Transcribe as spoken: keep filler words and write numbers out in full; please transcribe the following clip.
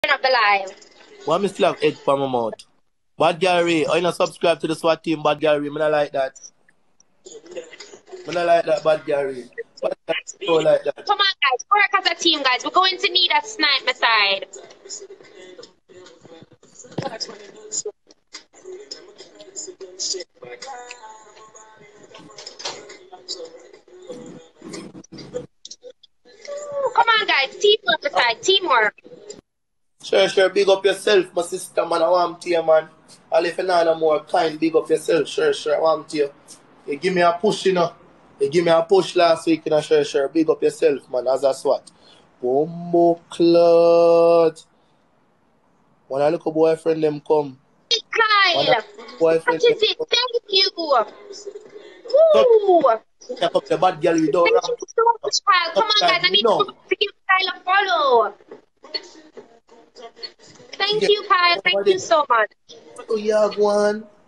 Turn up the live. Why me still have egg for my mouth? Bad Gary, I not subscribe to the SWAT team, Bad Gary. Me not like that. Me not like that, Bad Gary. Bad Gary don't like that. Come on, guys. Work as a team, guys. We're going to need a sniper side. Ooh, come on, guys. Teamwork aside. Teamwork. Sure, sure, big up yourself, my sister, man. I want to you, man. I'll if you're not no more kind, big up yourself. Sure, sure, I want to you. You give me a push, you know. You give me a push last week, you know, sure, sure. Big up yourself, man, as a SWAT. Bumbo clot. When I look a boyfriend, them come. When I Kyle. What boyfriend, them is it? come. Thank you. So, Ooh. check up the bad girl, you don't Thank ramp you so much, Kyle. Come up on, guys. like I need no. to give Kyle a follow. Thank Yeah, you, Kyle. Thank somebody, you so much. oh, yeah, go on.